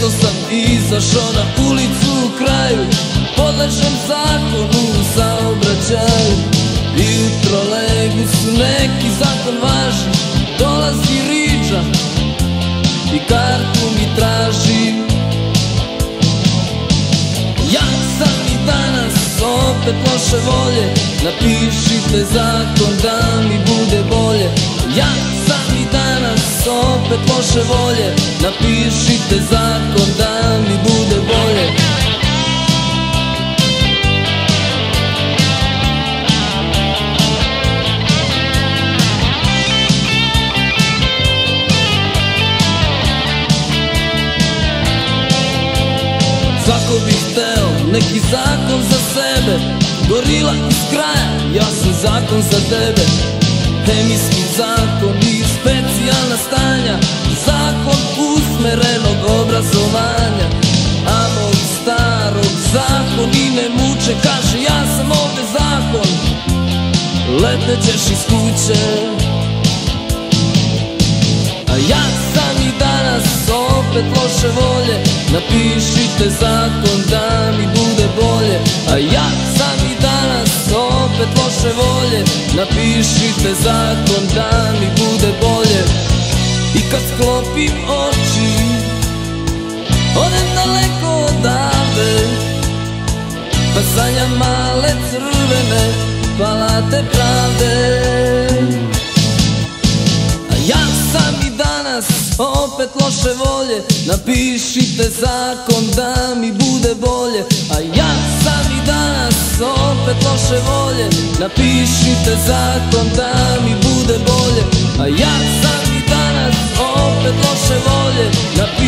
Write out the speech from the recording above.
Često sam izašao na ulicu u kraju, podležem zakonu u saobraćaju. I u trolejbusu neki zakon važi, dolazi riđa i kartu mi traži. Ja sam i danas opet loše volje, napišite zakon da mi bude bolje. Ja sam i danas opet loše volje, napišite zakon da mi bude bolje. Svako bi hteo neki zakon za sebe, gorila iz kraja, ja sam zakon za tebe. Hemijski zakon i specijalna stanja, zakon usmerenog obrazovanja. A mog starog zakon i ne muče, kaže ja sam ovde zakon, letećeš iz kuće. A ja sam i danas opet loše volje, napišite zakon da mi bude bolje. A ja sam i danas opet loše volje, napišite zakon da mi bude bolje. I kad sklopim oči, odem daleko odavde, pa sanjam male crvene palate pravde. A ja sam i danas opet loše volje, napišite zakon da mi bude bolje. A ja sam i danas opet loše volje, napišite zakon da mi bude bolje. A ja sam i danas opet loše volje, napišite